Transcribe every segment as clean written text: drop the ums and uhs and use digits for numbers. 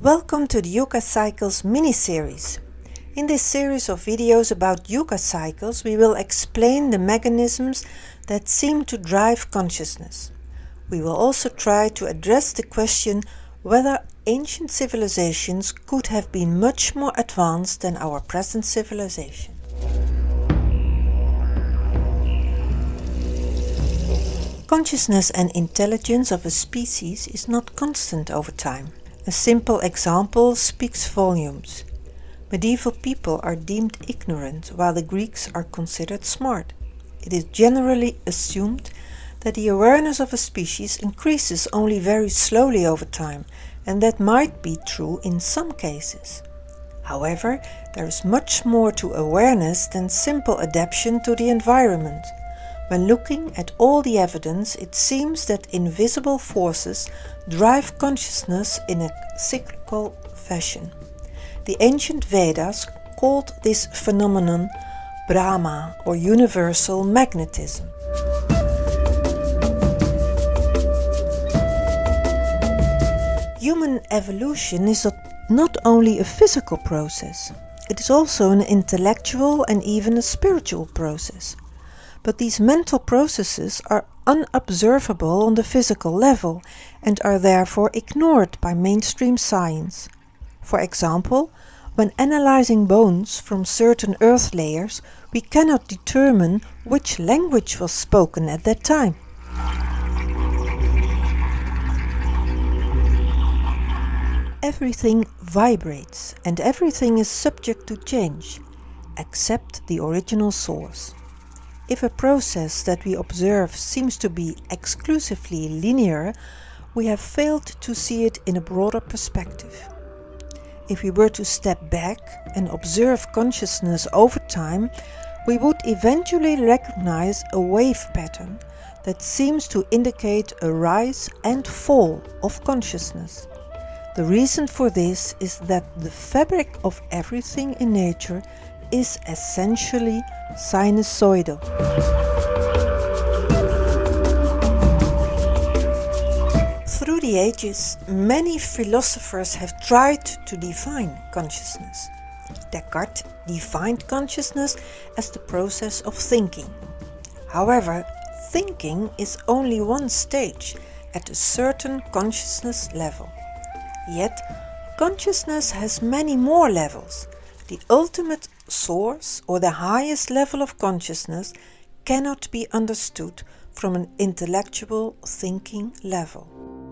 Welcome to the Yucca Cycles mini-series. In this series of videos about Yucca cycles, we will explain the mechanisms that seem to drive consciousness. We will also try to address the question whether ancient civilizations could have been much more advanced than our present civilization. Consciousness and intelligence of a species is not constant over time. A simple example speaks volumes. Medieval people are deemed ignorant, while the Greeks are considered smart. It is generally assumed that the awareness of a species increases only very slowly over time, and that might be true in some cases. However, there is much more to awareness than simple adaptation to the environment. When looking at all the evidence, it seems that invisible forces drive consciousness in a cyclical fashion. The ancient Vedas called this phenomenon Brahma, or universal magnetism. Human evolution is not only a physical process, it is also an intellectual and even a spiritual process. But these mental processes are unobservable on the physical level and are therefore ignored by mainstream science. For example, when analyzing bones from certain earth layers, we cannot determine which language was spoken at that time. Everything vibrates and everything is subject to change, except the original source. If a process that we observe seems to be exclusively linear, we have failed to see it in a broader perspective. If we were to step back and observe consciousness over time, we would eventually recognize a wave pattern that seems to indicate a rise and fall of consciousness. The reason for this is that the fabric of everything in nature is essentially sinusoidal. Through the ages, many philosophers have tried to define consciousness. Descartes defined consciousness as the process of thinking. However, thinking is only one stage at a certain consciousness level. Yet, consciousness has many more levels. The ultimate source, or the highest level of consciousness, cannot be understood from an intellectual thinking level.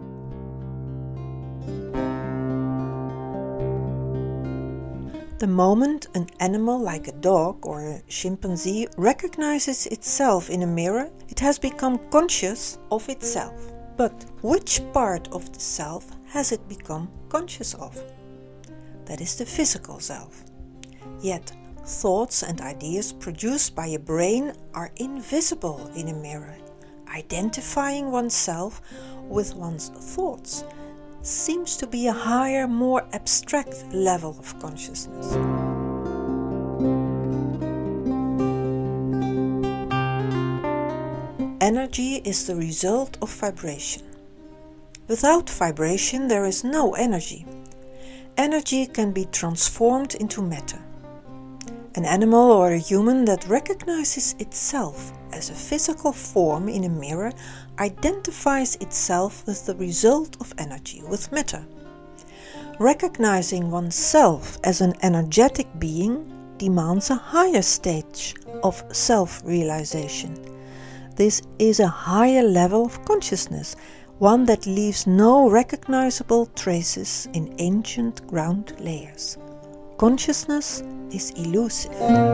The moment an animal like a dog or a chimpanzee recognizes itself in a mirror, it has become conscious of itself. But which part of the self has it become conscious of? That is the physical self. Yet, thoughts and ideas produced by a brain are invisible in a mirror. Identifying oneself with one's thoughts seems to be a higher, more abstract level of consciousness. Energy is the result of vibration. Without vibration, there is no energy. Energy can be transformed into matter. An animal or a human that recognizes itself as a physical form in a mirror identifies itself with the result of energy, with matter. Recognizing oneself as an energetic being demands a higher stage of self-realization. This is a higher level of consciousness, one that leaves no recognizable traces in ancient ground layers. Consciousness is elusive.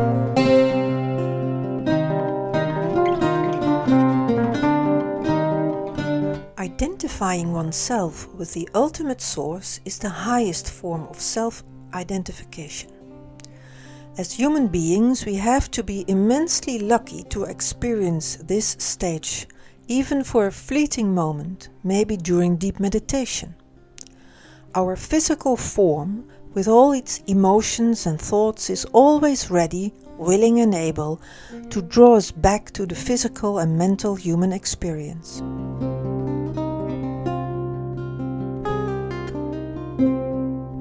Identifying oneself with the ultimate source is the highest form of self-identification. As human beings, we have to be immensely lucky to experience this stage, even for a fleeting moment, maybe during deep meditation. Our physical form, with all its emotions and thoughts, is always ready, willing and able to draw us back to the physical and mental human experience.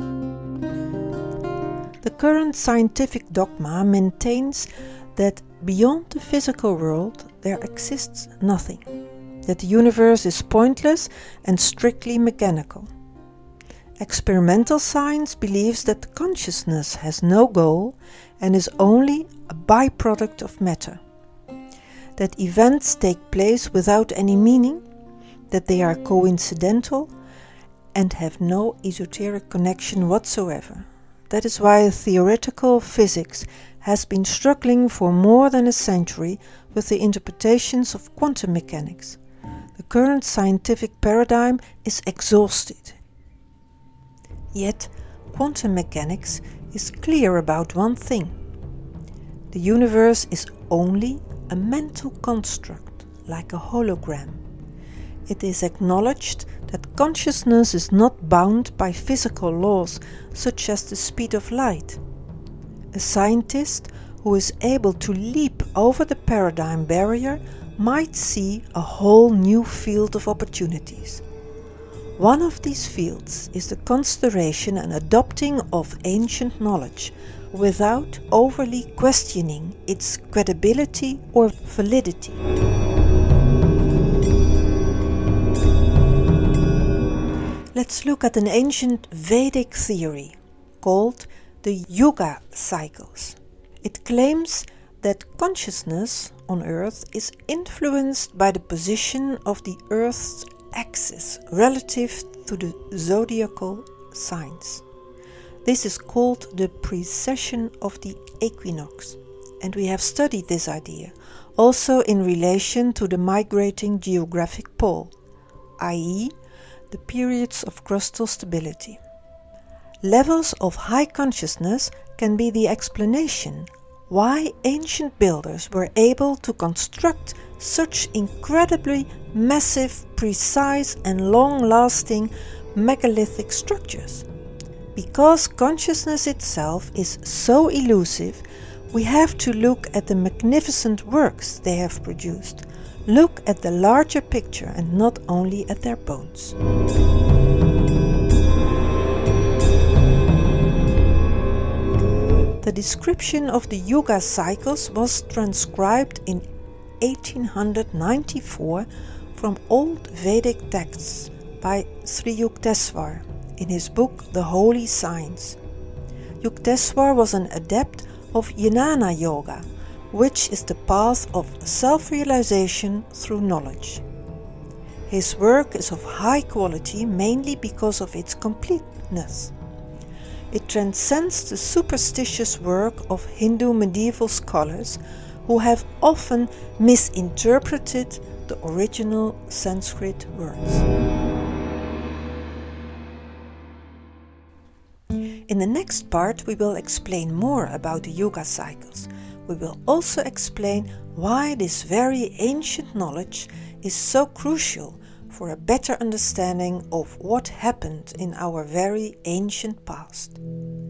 current scientific dogma maintains that beyond the physical world there exists nothing, that the universe is pointless and strictly mechanical. Experimental science believes that consciousness has no goal and is only a byproduct of matter, that events take place without any meaning, that they are coincidental and have no esoteric connection whatsoever. That is why theoretical physics has been struggling for more than a century with the interpretations of quantum mechanics. The current scientific paradigm is exhausted. Yet, quantum mechanics is clear about one thing. The universe is only a mental construct, like a hologram. It is acknowledged that consciousness is not bound by physical laws such as the speed of light. A scientist who is able to leap over the paradigm barrier might see a whole new field of opportunities. One of these fields is the consideration and adopting of ancient knowledge without overly questioning its credibility or validity. Let's look at an ancient Vedic theory called the Yuga cycles. It claims that consciousness on Earth is influenced by the position of the Earth's axis relative to the zodiacal signs. This is called the precession of the equinox, and we have studied this idea also in relation to the migrating geographic pole, i.e., the periods of crustal stability. Levels of high consciousness can be the explanation why ancient builders were able to construct such incredibly massive, precise and long-lasting megalithic structures. Because consciousness itself is so elusive, we have to look at the magnificent works they have produced. Look at the larger picture and not only at their bones. The description of the Yuga cycles was transcribed in 1894 from old Vedic texts by Sri Yukteswar in his book The Holy Signs. Yukteswar was an adept of Jnana Yoga, which is the path of self-realization through knowledge. His work is of high quality mainly because of its completeness. It transcends the superstitious work of Hindu medieval scholars who have often misinterpreted the original Sanskrit words. In the next part we will explain more about the Yuga cycles. We will also explain why this very ancient knowledge is so crucial for a better understanding of what happened in our very ancient past.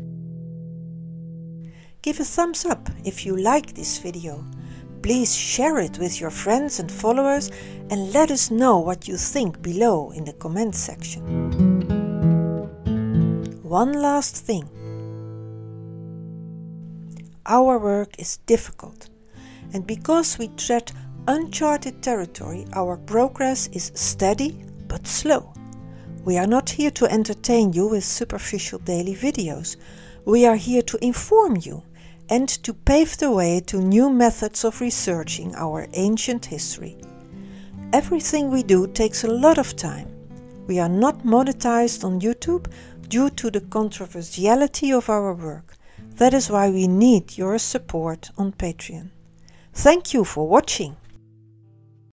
Give a thumbs up if you like this video. Please share it with your friends and followers and let us know what you think below in the comment section. One last thing. Our work is difficult, and because we tread uncharted territory, our progress is steady but slow. We are not here to entertain you with superficial daily videos. We are here to inform you and to pave the way to new methods of researching our ancient history. Everything we do takes a lot of time. We are not monetized on YouTube due to the controversiality of our work. That is why we need your support on Patreon. Thank you for watching.